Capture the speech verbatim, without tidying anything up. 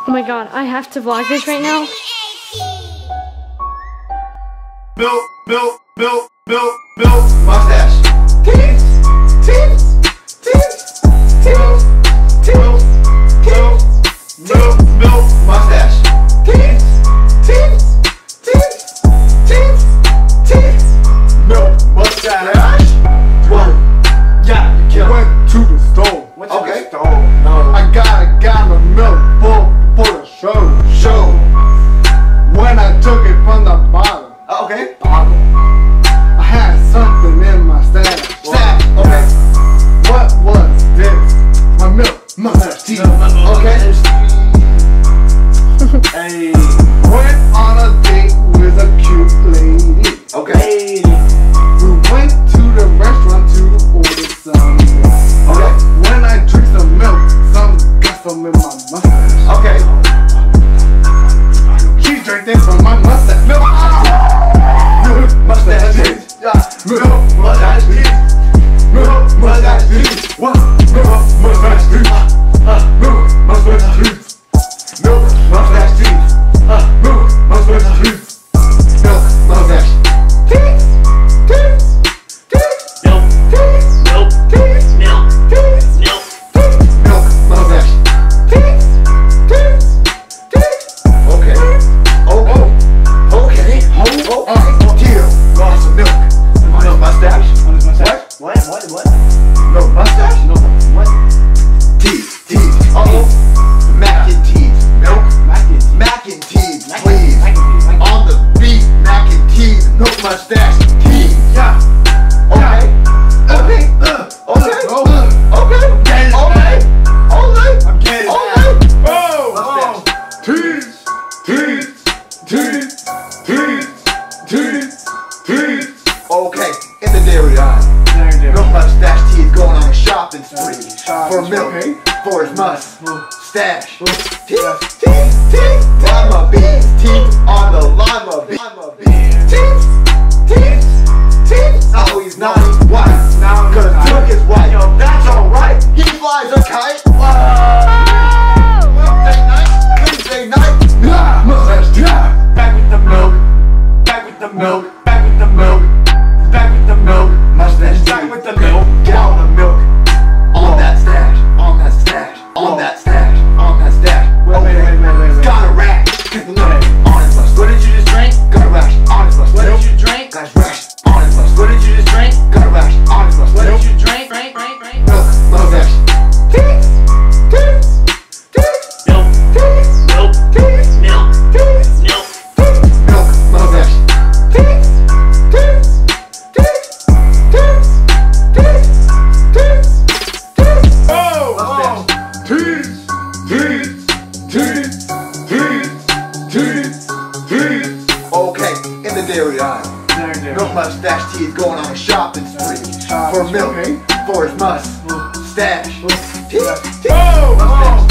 Oh my god, I have to vlog this right now. Milk, milk, milk, milk, milk, mustache. Teeth, teeth, teeth, teeth, teeth, teeth, milk, milk, mustache. Teeth, teeth, teeth, teeth, teeth, milk, mustache. One, yeah, you went to the store. Went to okay. the store. No. I got a gallon of milk for for the show. Show. When I took it from the bottle. Uh, okay. Bottle. I had something in my stash. Stash. Okay. What was this? My milk mustache tea. Okay. Hey. Went on a date with a cute lady. Okay. We went to the restaurant to order some milk. Okay. When I drink some milk, some got some in my mustache. Okay. She drank this from my mustache. Milk. Milk mustache cheese. Milk mustache cheese. Milk mustache cheese. What? Milk mustache cheese. Milk mustache cheese. Milk mustache cheese. Milk mustache cheese. Milk mustache. Teeth. Teeth. Teeth. Milk. Teeth. Milk. Teeth. Milk. Teeth. Milk. Teeth. Milk mustache. Teeth. Teeth. Teeth. Okay. Oh. Oh. Okay. Oh. Oh. Teal. Got some milk. Milk mustache. On his mustache. What? What? What? What? Milk mustache? No. What? Teeth. Teeth. Uh oh. Mac and teeth. Milk. Mac and Mac and teeth. Please. On the beat. Mac and teeth. Milk mustache. Teeth. Yeah. Okay. Okay. Okay. Okay. Okay. Okay. Okay. I'm getting it. Okay. Oh. Teeth. Teeth. Teeth. Teeth. Teeth. Teeth. Okay. In the dairy aisle. Milk mustache teeth going on a shopping spree. For milk. For his mustache. Teeth. Teeth. Teeth. Lima beans. Teeth on the lima beans. Teeth. Teeth. Teeth. Oh, he's not white. Cause Duke is white. That's alright. He flies a kite. Wednesday night. Wednesday night. Mustache teeth. Back with the milk. Back with the milk. Back with the milk. Back with the milk. Mustache teeth. Back with the milk. Gallon of milk. On that stash. On that stash. On that stash. On that stash. Wait, wait, wait, wait, wait. Got a rash. Get the milk. On his mustache. What did you just drink? Got a rash. On his mustache. What did you drink? Got a rash. On his mustache. What did you just drink? Got a rash. On his mustache. What did you drink? Drink, drink, drink. Milk. Mustache. Teeth. Teeth. Teeth. Milk. Teeth. Milk. Teeth. Milk. Teeth. Milk. Teeth. Milk. Mustache. Teeth. Teeth. Teeth. Teeth. Teeth. Teeth. Teeth. Oh. Mustache. Teeth. Teeth. Teeth. Teeth. Teeth. Teeth. Okay. In the dairy aisle. Milk mustache teeth going on a shopping spree. For milk. For his mustache. Teeth. Teeth. Mustache.